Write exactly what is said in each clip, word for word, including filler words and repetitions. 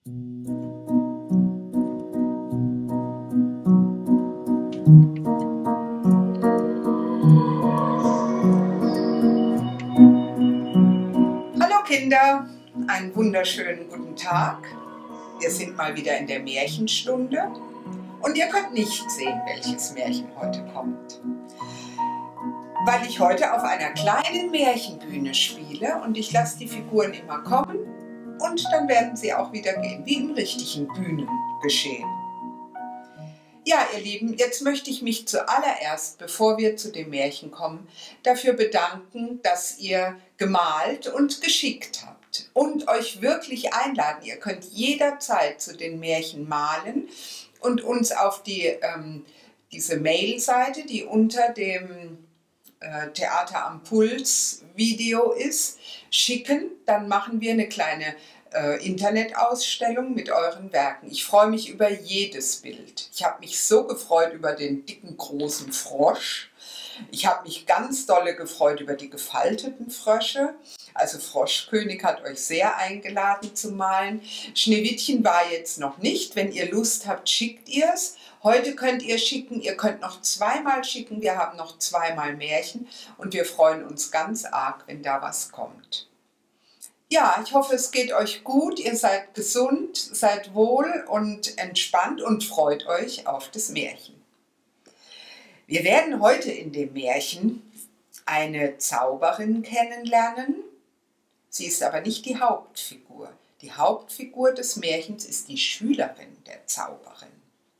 Hallo Kinder, einen wunderschönen guten Tag. Wir sind mal wieder in der Märchenstunde und ihr könnt nicht sehen, welches Märchen heute kommt, weil ich heute auf einer kleinen Märchenbühne spiele und ich lasse die Figuren immer kommen und dann werden sie auch wieder gehen, wie im richtigen Bühnengeschehen. Ja, ihr Lieben, jetzt möchte ich mich zuallererst, bevor wir zu dem Märchen kommen, dafür bedanken, dass ihr gemalt und geschickt habt und euch wirklich einladen. Ihr könnt jederzeit zu den Märchen malen und uns auf die, ähm, diese Mail-Seite, die unter dem äh, Theater am Puls Video ist, schicken. Dann machen wir eine kleine Äh, Internetausstellung mit euren Werken. Ich freue mich über jedes Bild. Ich habe mich so gefreut über den dicken, großen Frosch. Ich habe mich ganz dolle gefreut über die gefalteten Frösche. Also Froschkönig hat euch sehr eingeladen zu malen. Schneewittchen war jetzt noch nicht. Wenn ihr Lust habt, schickt ihr es. Heute könnt ihr schicken, ihr könnt noch zweimal schicken. Wir haben noch zweimal Märchen und wir freuen uns ganz arg, wenn da was kommt. Ja, ich hoffe, es geht euch gut, ihr seid gesund, seid wohl und entspannt und freut euch auf das Märchen. Wir werden heute in dem Märchen eine Zauberin kennenlernen. Sie ist aber nicht die Hauptfigur. Die Hauptfigur des Märchens ist die Schülerin der Zauberin.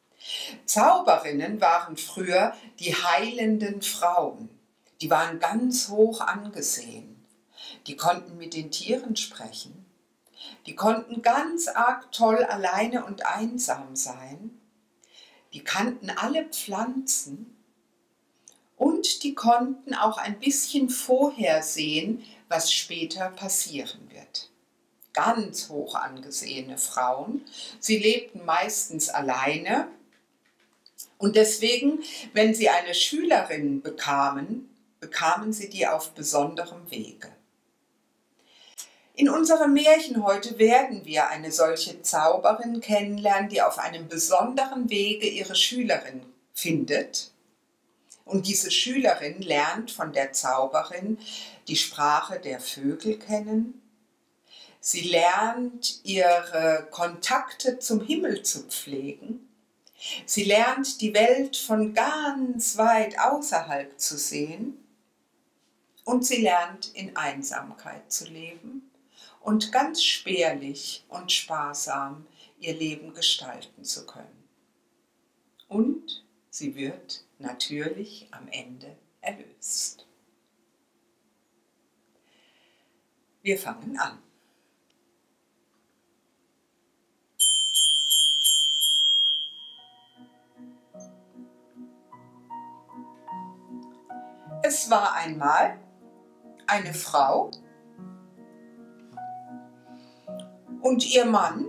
Zauberinnen waren früher die heilenden Frauen. Die waren ganz hoch angesehen. Die konnten mit den Tieren sprechen, die konnten ganz arg toll alleine und einsam sein, die kannten alle Pflanzen und die konnten auch ein bisschen vorhersehen, was später passieren wird. Ganz hoch angesehene Frauen, sie lebten meistens alleine und deswegen, wenn sie eine Schülerin bekamen, bekamen sie die auf besonderem Wege. In unserem Märchen heute werden wir eine solche Zauberin kennenlernen, die auf einem besonderen Wege ihre Schülerin findet. Und diese Schülerin lernt von der Zauberin die Sprache der Vögel kennen. Sie lernt, ihre Kontakte zum Himmel zu pflegen. Sie lernt, die Welt von ganz weit außerhalb zu sehen. Und sie lernt, in Einsamkeit zu leben und ganz spärlich und sparsam ihr Leben gestalten zu können. Und sie wird natürlich am Ende erlöst. Wir fangen an. Es war einmal eine Frau und ihr Mann,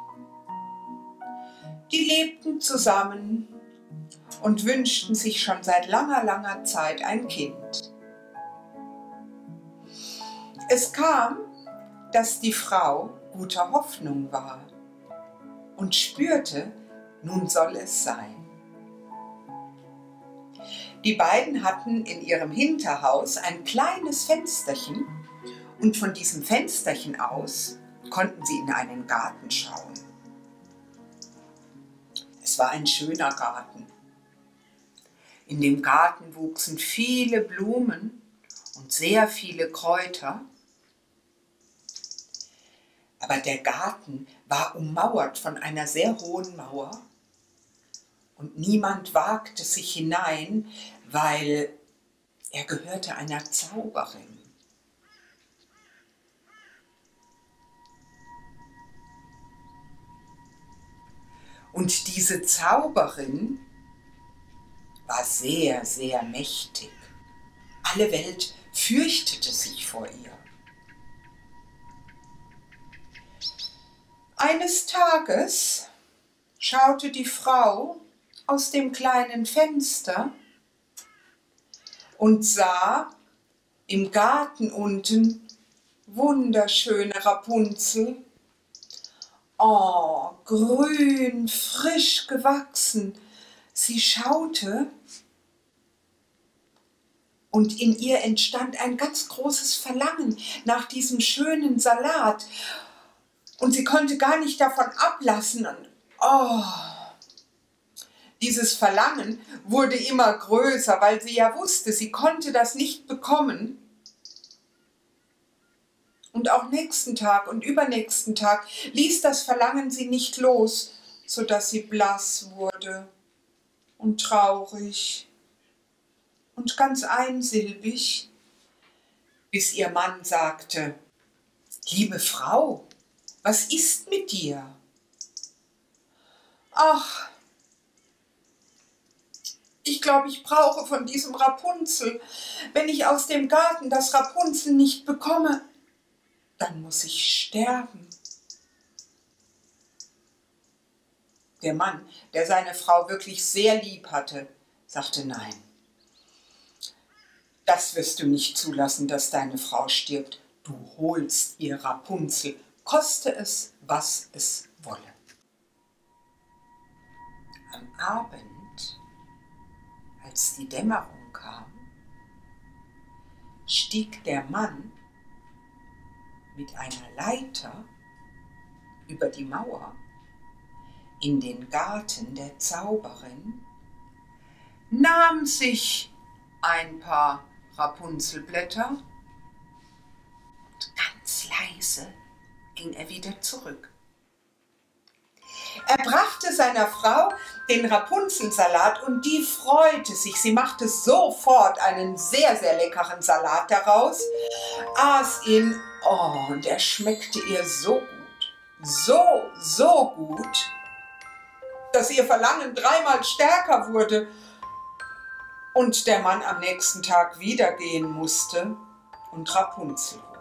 die lebten zusammen und wünschten sich schon seit langer, langer Zeit ein Kind. Es kam, dass die Frau guter Hoffnung war und spürte, nun soll es sein. Die beiden hatten in ihrem Hinterhaus ein kleines Fensterchen und von diesem Fensterchen aus konnten sie in einen Garten schauen. Es war ein schöner Garten. In dem Garten wuchsen viele Blumen und sehr viele Kräuter. Aber der Garten war ummauert von einer sehr hohen Mauer und niemand wagte sich hinein, weil er gehörte einer Zauberin. Und diese Zauberin war sehr, sehr mächtig. Alle Welt fürchtete sich vor ihr. Eines Tages schaute die Frau aus dem kleinen Fenster und sah im Garten unten wunderschöne Rapunzel Oh, grün, frisch gewachsen. Sie schaute und in ihr entstand ein ganz großes Verlangen nach diesem schönen Salat. Und sie konnte gar nicht davon ablassen. Und oh, dieses Verlangen wurde immer größer, weil sie ja wusste, sie konnte das nicht bekommen. Und auch nächsten Tag und übernächsten Tag ließ das Verlangen sie nicht los, sodass sie blass wurde und traurig und ganz einsilbig, bis ihr Mann sagte: »Liebe Frau, was ist mit dir?« »Ach, ich glaube, ich brauche von diesem Rapunzel. Wenn ich aus dem Garten das Rapunzel nicht bekomme, dann muss ich sterben.« Der Mann, der seine Frau wirklich sehr lieb hatte, sagte: »Nein, das wirst du nicht zulassen, dass deine Frau stirbt. Du holst ihr Rapunzel, koste es, was es wolle.« Am Abend, als die Dämmerung kam, stieg der Mann mit einer Leiter über die Mauer in den Garten der Zauberin, nahm sich ein paar Rapunzelblätter und ganz leise ging er wieder zurück. Er brachte seiner Frau den Rapunzelsalat und die freute sich. Sie machte sofort einen sehr, sehr leckeren Salat daraus, aß ihn, oh, und er schmeckte ihr so gut, so, so gut, dass ihr Verlangen dreimal stärker wurde und der Mann am nächsten Tag wieder gehen musste und Rapunzel holen.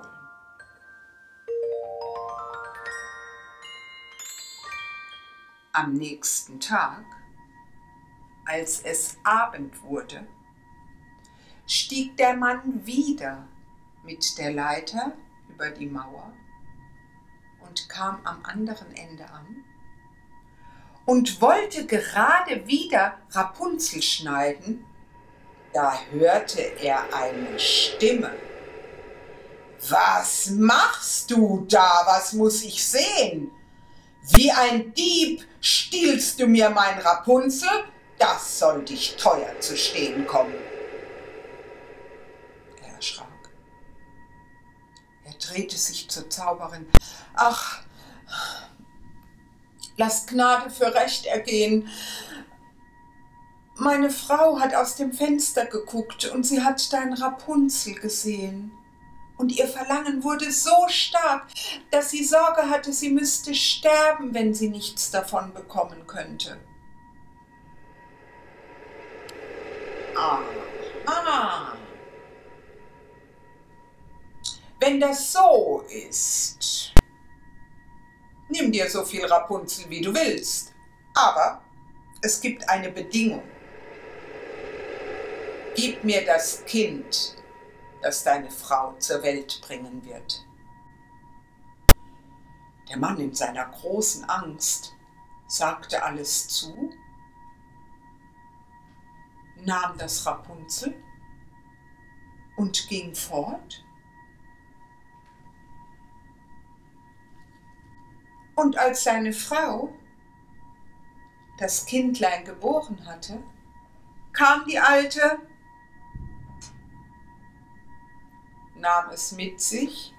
Am nächsten Tag, als es Abend wurde, stieg der Mann wieder mit der Leiter über die Mauer und kam am anderen Ende an und wollte gerade wieder Rapunzel schneiden. Da hörte er eine Stimme. »Was machst du da? Was muss ich sehen? Wie ein Dieb stiehlst du mir mein Rapunzel? Das soll dich teuer zu stehen kommen.« Er erschrak. Er drehte sich zur Zauberin. »Ach, lasst Gnade für Recht ergehen. Meine Frau hat aus dem Fenster geguckt und sie hat dein Rapunzel gesehen. Und ihr Verlangen wurde so stark, dass sie Sorge hatte, sie müsste sterben, wenn sie nichts davon bekommen könnte.« Aha. Wenn das so ist, nimm dir so viel Rapunzel, wie du willst. Aber es gibt eine Bedingung. Gib mir das Kind, das deine Frau zur Welt bringen wird. Der Mann in seiner großen Angst sagte alles zu, nahm das Rapunzel und ging fort. Und als seine Frau das Kindlein geboren hatte, kam die Alte, nahm es mit sich.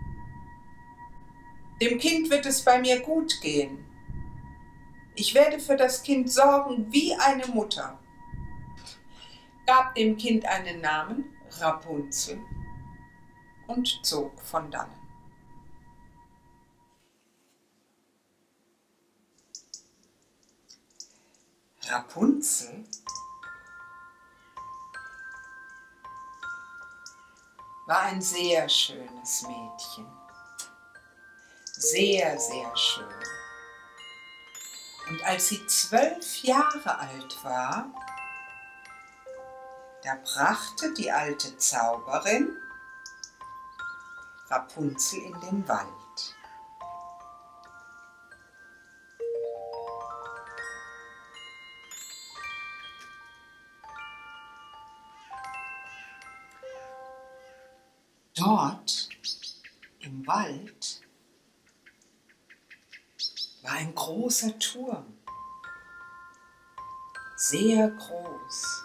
»Dem Kind wird es bei mir gut gehen. Ich werde für das Kind sorgen wie eine Mutter«, gab dem Kind einen Namen, Rapunzel, und zog von dannen. Rapunzel war ein sehr schönes Mädchen. Sehr, sehr schön. Und als sie zwölf Jahre alt war, da brachte die alte Zauberin Rapunzel in den Wald. Dort im Wald war ein großer Turm, sehr groß.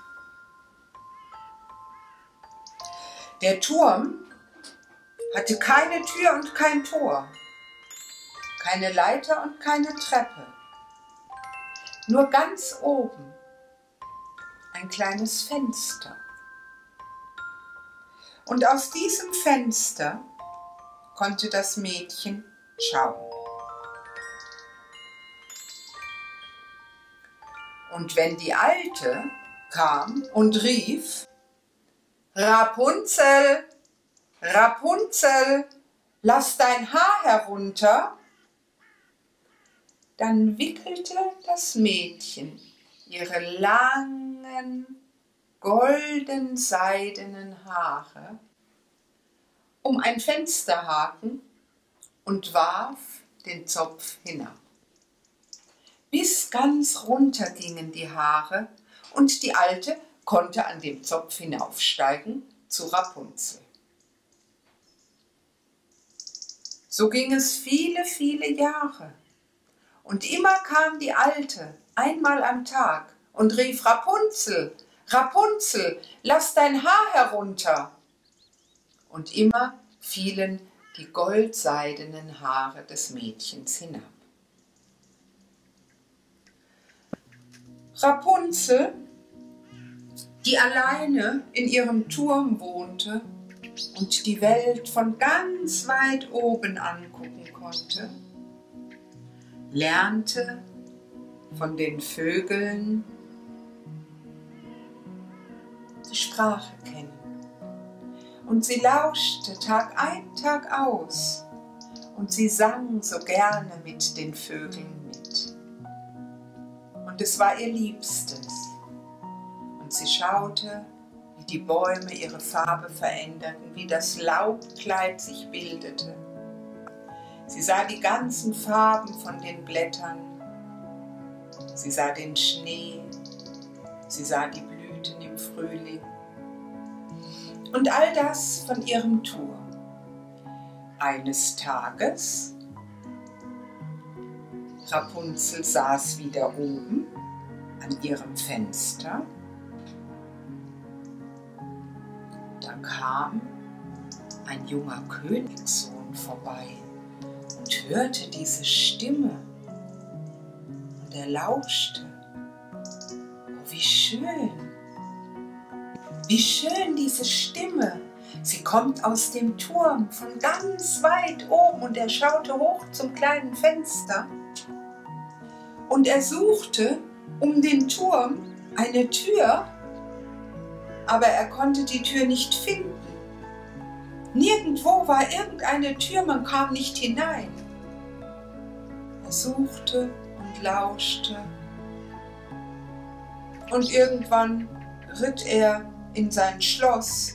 Der Turm hatte keine Tür und kein Tor, keine Leiter und keine Treppe, nur ganz oben ein kleines Fenster. Und aus diesem Fenster konnte das Mädchen schauen. Und wenn die Alte kam und rief: Rapunzel, Rapunzel, lass dein Haar herunter, dann wickelte das Mädchen ihre langen, golden-seidenen Haare um ein Fensterhaken und warf den Zopf hinab. Bis ganz runter gingen die Haare und die Alte konnte an dem Zopf hinaufsteigen zu Rapunzel. So ging es viele, viele Jahre. Und immer kam die Alte einmal am Tag und rief: Rapunzel, Rapunzel, lass dein Haar herunter. Und immer fielen die goldseidenen Haare des Mädchens hinab. Rapunzel, die alleine in ihrem Turm wohnte und die Welt von ganz weit oben angucken konnte, lernte von den Vögeln die Sprache kennen. Und sie lauschte Tag ein, Tag aus und sie sang so gerne mit den Vögeln mit. Und es war ihr Liebstes. Und sie schaute, wie die Bäume ihre Farbe veränderten, wie das Laubkleid sich bildete. Sie sah die ganzen Farben von den Blättern. Sie sah den Schnee. Sie sah die Blüten im Frühling. Und all das von ihrem Turm. Eines Tages, Rapunzel saß wieder oben an ihrem Fenster. Da kam ein junger Königssohn vorbei und hörte diese Stimme. Und er lauschte. Oh, wie schön! Wie schön diese Stimme! Sie kommt aus dem Turm von ganz weit oben und er schaute hoch zum kleinen Fenster. Und er suchte um den Turm eine Tür, aber er konnte die Tür nicht finden. Nirgendwo war irgendeine Tür, man kam nicht hinein. Er suchte und lauschte und irgendwann ritt er in sein Schloss,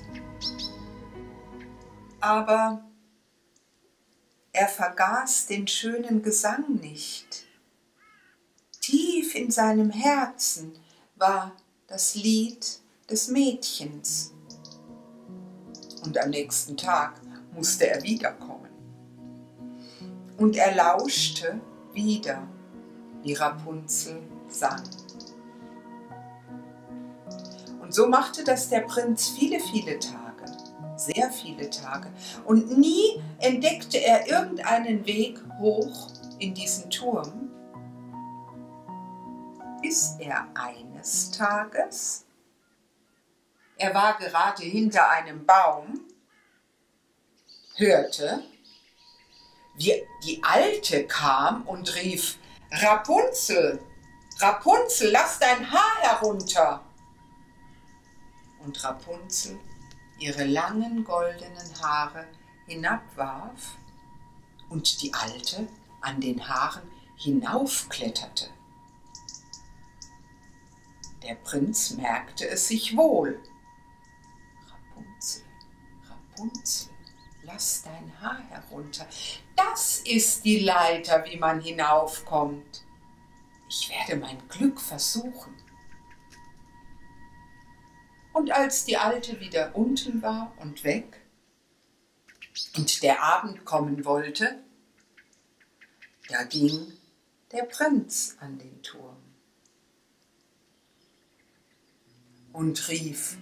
aber er vergaß den schönen Gesang nicht. Tief in seinem Herzen war das Lied des Mädchens. Und am nächsten Tag musste er wiederkommen. Und er lauschte wieder, wie Rapunzel sang. Und so machte das der Prinz viele, viele Tage, sehr viele Tage. Und nie entdeckte er irgendeinen Weg hoch in diesen Turm, bis er eines Tages, er war gerade hinter einem Baum, hörte, wie die Alte kam und rief: Rapunzel, Rapunzel, lass dein Haar herunter. Und Rapunzel ihre langen goldenen Haare hinabwarf und die Alte an den Haaren hinaufkletterte. Der Prinz merkte es sich wohl. Rapunzel, Rapunzel, lass dein Haar herunter. Das ist die Leiter, wie man hinaufkommt. Ich werde mein Glück versuchen. Und als die Alte wieder unten war und weg, und der Abend kommen wollte, da ging der Prinz an den Turm und rief: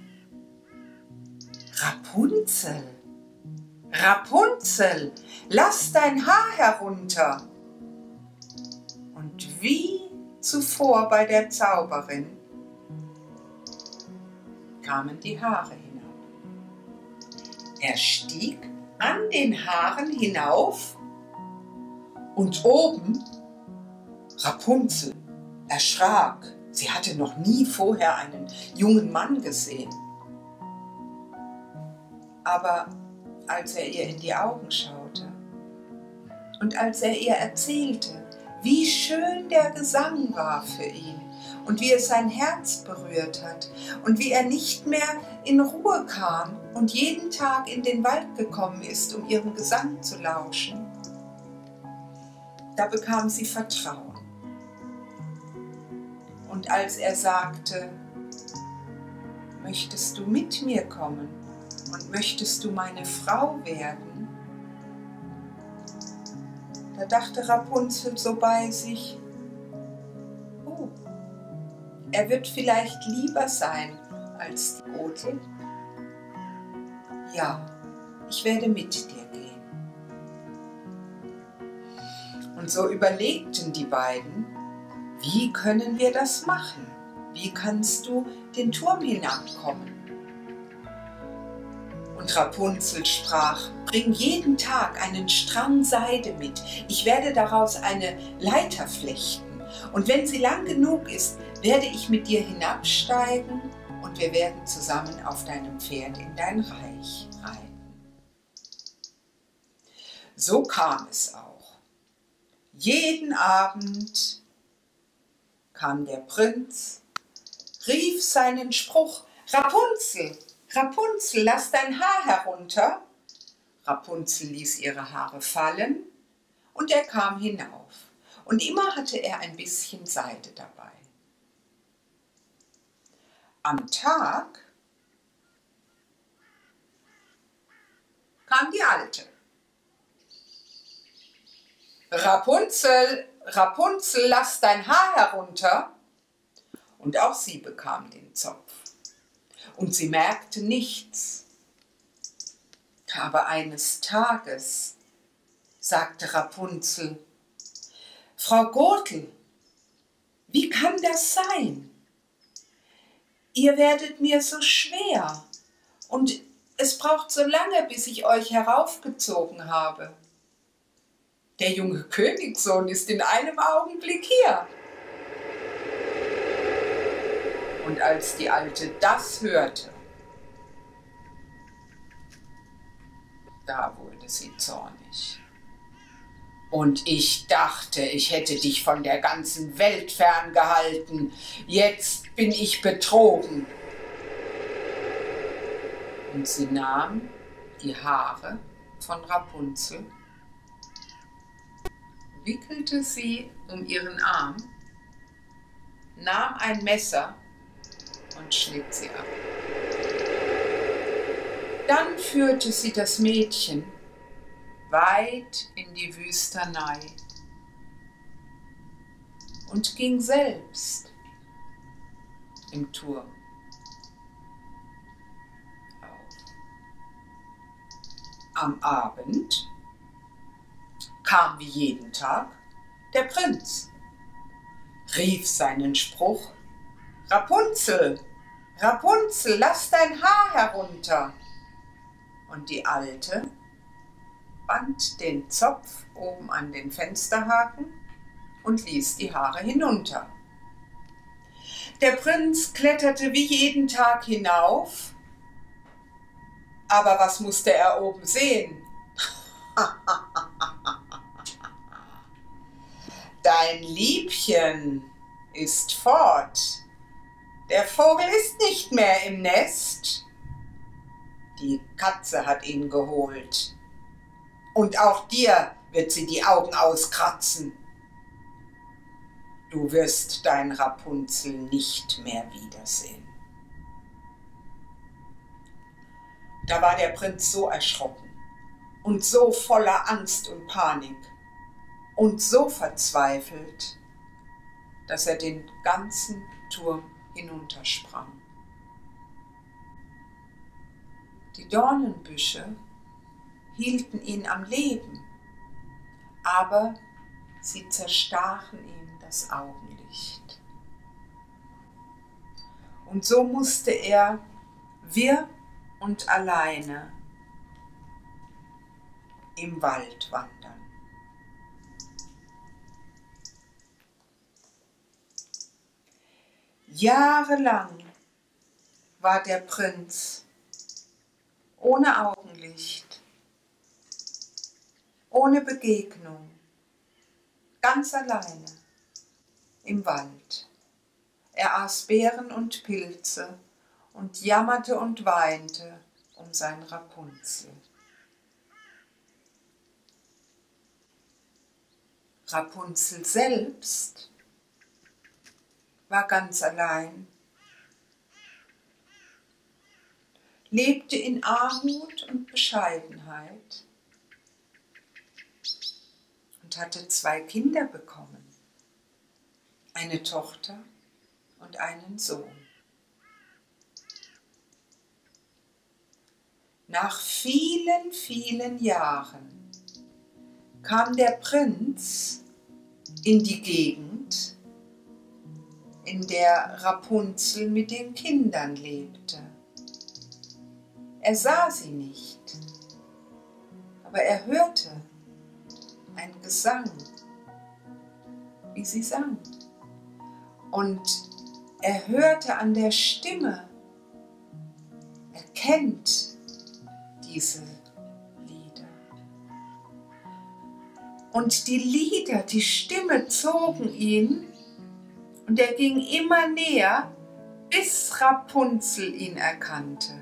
Rapunzel, Rapunzel, lass dein Haar herunter. Und wie zuvor bei der Zauberin kamen die Haare hinab. Er stieg an den Haaren hinauf und oben Rapunzel erschrak. Sie hatte noch nie vorher einen jungen Mann gesehen. Aber als er ihr in die Augen schaute und als er ihr erzählte, wie schön der Gesang war für ihn und wie es sein Herz berührt hat und wie er nicht mehr in Ruhe kam und jeden Tag in den Wald gekommen ist, um ihrem Gesang zu lauschen, da bekam sie Vertrauen. Und als er sagte: Möchtest du mit mir kommen und möchtest du meine Frau werden? Da dachte Rapunzel so bei sich: Oh, er wird vielleicht lieber sein als die Gretel. Ja, ich werde mit dir gehen. Und so überlegten die beiden: Wie können wir das machen? Wie kannst du den Turm hinabkommen? Und Rapunzel sprach: Bring jeden Tag einen Strang Seide mit. Ich werde daraus eine Leiter flechten. Und wenn sie lang genug ist, werde ich mit dir hinabsteigen und wir werden zusammen auf deinem Pferd in dein Reich reiten. So kam es auch. Jeden Abend kam der Prinz, rief seinen Spruch: Rapunzel, Rapunzel, lass dein Haar herunter. Rapunzel ließ ihre Haare fallen und er kam hinauf. Und immer hatte er ein bisschen Seide dabei. Am Tag kam die Alte. Rapunzel, Rapunzel, lass dein Haar herunter. Und auch sie bekam den Zopf. Und sie merkte nichts. Aber eines Tages sagte Rapunzel: Frau Gretel, wie kann das sein? Ihr werdet mir so schwer und es braucht so lange, bis ich euch heraufgezogen habe. Der junge Königssohn ist in einem Augenblick hier. Und als die Alte das hörte, da wurde sie zornig. Und ich dachte, ich hätte dich von der ganzen Welt ferngehalten. Jetzt bin ich betrogen. Und sie nahm die Haare von Rapunzel, wickelte sie um ihren Arm, nahm ein Messer und schnitt sie ab. Dann führte sie das Mädchen weit in die Wüstenei und ging selbst im Turm auf. Am Abend kam wie jeden Tag der Prinz, rief seinen Spruch: Rapunzel, Rapunzel, lass dein Haar herunter. Und die Alte band den Zopf oben an den Fensterhaken und ließ die Haare hinunter. Der Prinz kletterte wie jeden Tag hinauf, aber was musste er oben sehen? Dein Liebchen ist fort. Der Vogel ist nicht mehr im Nest. Die Katze hat ihn geholt. Und auch dir wird sie die Augen auskratzen. Du wirst dein Rapunzel nicht mehr wiedersehen. Da war der Prinz so erschrocken und so voller Angst und Panik und so verzweifelt, dass er den ganzen Turm hinuntersprang. Die Dornenbüsche hielten ihn am Leben, aber sie zerstachen ihm das Augenlicht. Und so musste er wirr und alleine im Wald wandern. Jahrelang war der Prinz ohne Augenlicht, ohne Begegnung, ganz alleine im Wald. Er aß Beeren und Pilze und jammerte und weinte um sein Rapunzel. Rapunzel selbst war ganz allein, lebte in Armut und Bescheidenheit und hatte zwei Kinder bekommen, eine Tochter und einen Sohn. Nach vielen, vielen Jahren kam der Prinz in die Gegend, in der Rapunzel mit den Kindern lebte. Er sah sie nicht, aber er hörte einen Gesang, wie sie sang. Und er hörte an der Stimme, er kennt diese Lieder. Und die Lieder, die Stimme zogen ihn und er ging immer näher, bis Rapunzel ihn erkannte.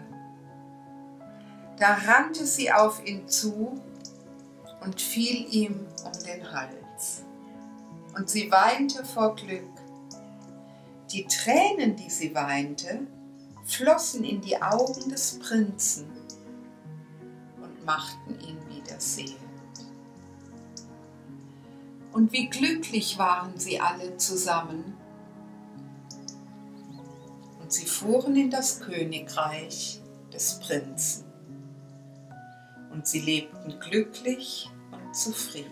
Da rannte sie auf ihn zu und fiel ihm um den Hals. Und sie weinte vor Glück. Die Tränen, die sie weinte, flossen in die Augen des Prinzen und machten ihn wieder sehend. Und wie glücklich waren sie alle zusammen. Und sie fuhren in das Königreich des Prinzen. Und sie lebten glücklich und zufrieden.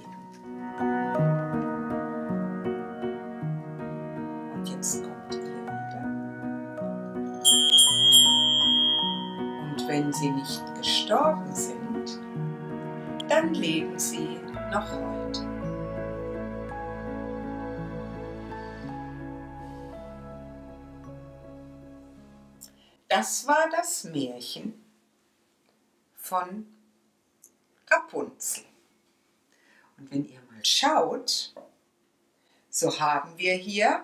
Und jetzt kommt ihr wieder. Und wenn sie nicht gestorben sind, dann leben sie noch heute. Das war das Märchen von Rapunzel. Und wenn ihr mal schaut, so haben wir hier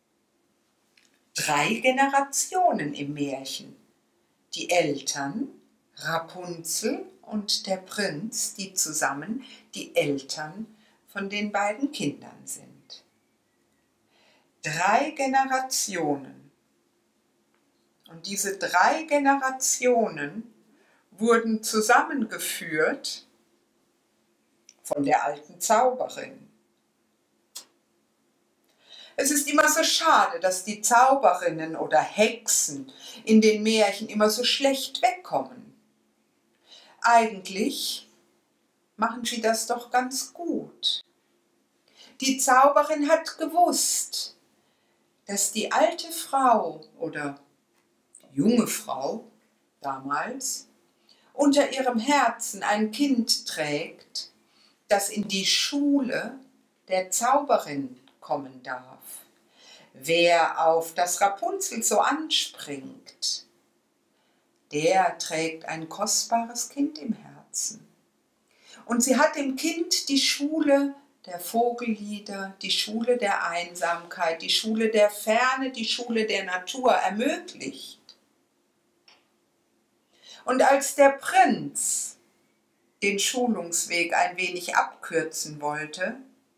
drei Generationen im Märchen. Die Eltern, Rapunzel und der Prinz, die zusammen die Eltern von den beiden Kindern sind. Drei Generationen. Und diese drei Generationen wurden zusammengeführt von der alten Zauberin. Es ist immer so schade, dass die Zauberinnen oder Hexen in den Märchen immer so schlecht wegkommen. Eigentlich machen sie das doch ganz gut. Die Zauberin hat gewusst, dass die alte Frau oder junge Frau damals unter ihrem Herzen ein Kind trägt, das in die Schule der Zauberin kommen darf. Wer auf das Rapunzel so anspringt, der trägt ein kostbares Kind im Herzen. Und sie hat dem Kind die Schule der Vogellieder, die Schule der Einsamkeit, die Schule der Ferne, die Schule der Natur ermöglicht. Und als der Prinz den Schulungsweg ein wenig abkürzen wollte,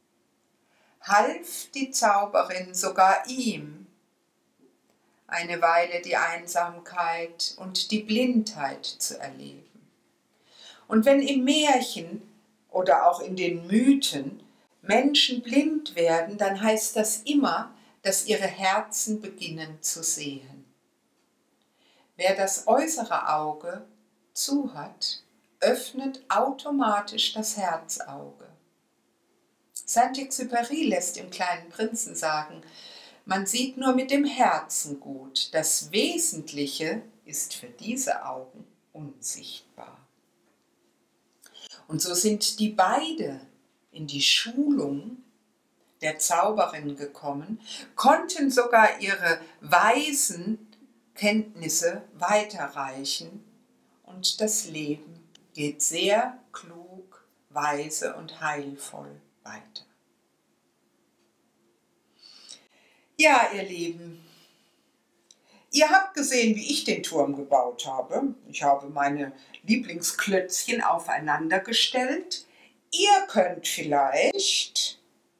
half die Zauberin sogar ihm, eine Weile die Einsamkeit und die Blindheit zu erleben. Und wenn im Märchen oder auch in den Mythen Menschen blind werden, dann heißt das immer, dass ihre Herzen beginnen zu sehen. Wer das äußere Auge zu hat, öffnet automatisch das Herzauge. Saint-Exupéry lässt im Kleinen Prinzen sagen, man sieht nur mit dem Herzen gut, das Wesentliche ist für diese Augen unsichtbar. Und so sind die beide in die Schulung der Zauberin gekommen, konnten sogar ihre weisen Kenntnisse weiterreichen und das Leben geht sehr klug, weise und heilvoll weiter. Ja, ihr Lieben, ihr habt gesehen, wie ich den Turm gebaut habe. Ich habe meine Lieblingsklötzchen aufeinander gestellt. Ihr könnt vielleicht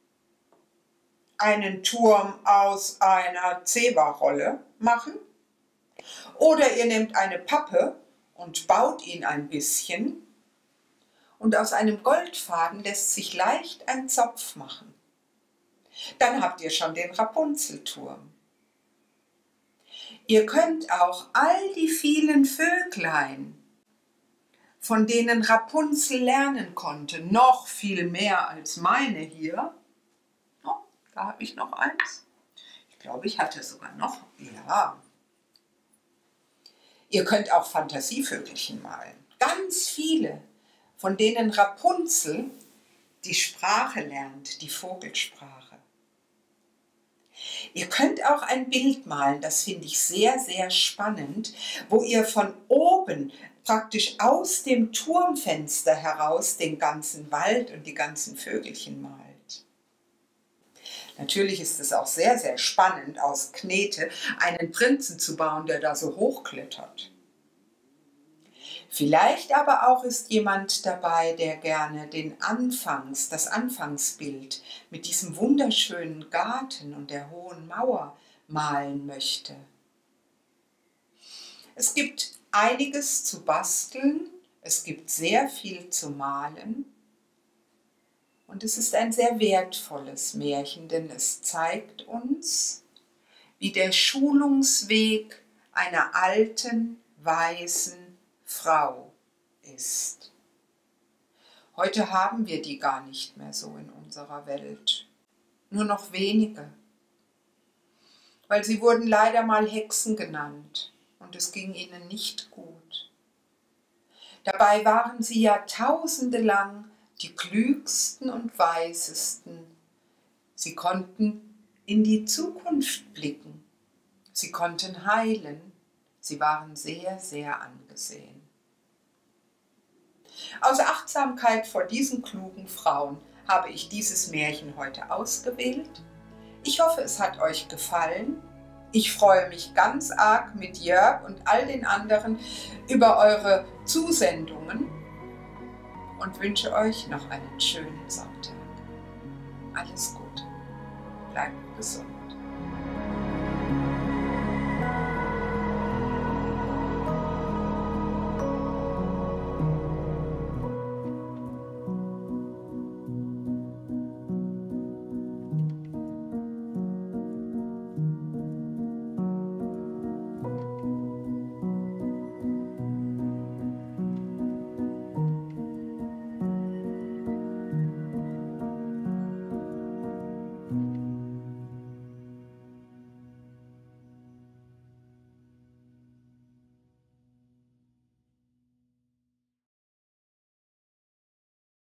einen Turm aus einer Zewa-Rolle machen oder ihr nehmt eine Pappe und baut ihn ein bisschen und aus einem Goldfaden lässt sich leicht ein Zopf machen. Dann habt ihr schon den Rapunzelturm. Ihr könnt auch all die vielen Vöglein, von denen Rapunzel lernen konnte, noch viel mehr als meine hier. Oh, da habe ich noch eins. Ich glaube, ich hatte sogar noch. Ja. Ihr könnt auch Fantasievögelchen malen. Ganz viele, von denen Rapunzel die Sprache lernt, die Vogelsprache. Ihr könnt auch ein Bild malen, das finde ich sehr, sehr spannend, wo ihr von oben praktisch aus dem Turmfenster heraus den ganzen Wald und die ganzen Vögelchen malt. Natürlich ist es auch sehr, sehr spannend, aus Knete einen Prinzen zu bauen, der da so hochklettert. Vielleicht aber auch ist jemand dabei, der gerne den Anfangs, das Anfangsbild mit diesem wunderschönen Garten und der hohen Mauer malen möchte. Es gibt einiges zu basteln, es gibt sehr viel zu malen und es ist ein sehr wertvolles Märchen, denn es zeigt uns, wie der Schulungsweg einer alten, weisen Frau ist. Heute haben wir die gar nicht mehr so in unserer Welt, nur noch wenige, weil sie wurden leider mal Hexen genannt und es ging ihnen nicht gut. Dabei waren sie Jahrtausende lang die klügsten und weisesten. Sie konnten in die Zukunft blicken, sie konnten heilen, sie waren sehr, sehr angesehen. Aus Achtsamkeit vor diesen klugen Frauen habe ich dieses Märchen heute ausgewählt. Ich hoffe, es hat euch gefallen. Ich freue mich ganz arg mit Jörg und all den anderen über eure Zusendungen und wünsche euch noch einen schönen Sonntag. Alles Gute. Bleibt gesund.